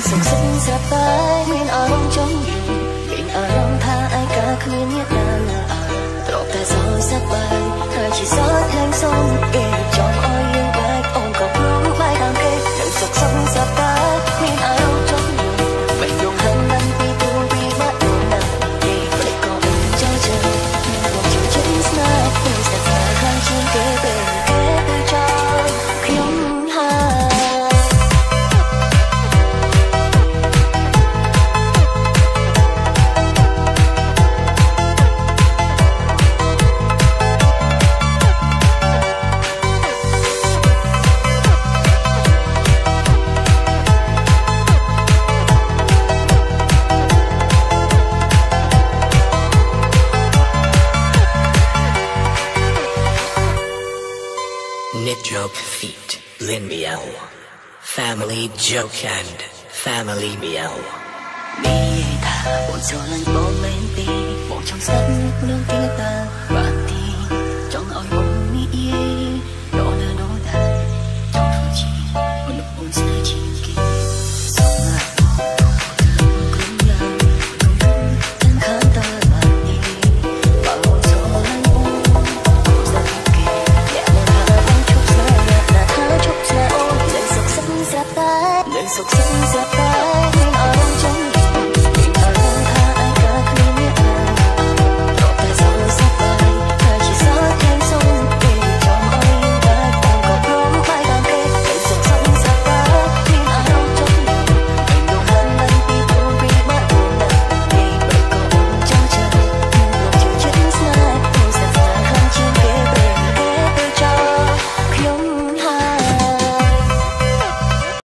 សុខសុខសប្បាយមានអារម្មណ៍ចង់មានអារម្មណ៍ថាឯកាគ្មានអ្នកណាលើអើទ្រពតែសោយសប្បាយហើយជាសោយថែមសូមគេចង់ឲ្យយើងបែកអូនក៏ព្រមបែកតាមគេនឹងសុខសុខសប្បាយមានអារម្មណ៍ចង់មិនយងហឹងនឹងពីទូនពីបាត់ណាគេព្រៃក៏ចូលជើងមកជួយជិះស្នេហ៍ពេលស្នេហ៍ខាងជាងគេពេលគេទៅចោលខ្ញុំហើយ Joke feet, Lin Miel. Family joke and family meow. មានថាបងស្រឡាញ់បងមែនទេបងចង់ស្ដាប់រឿងពីតា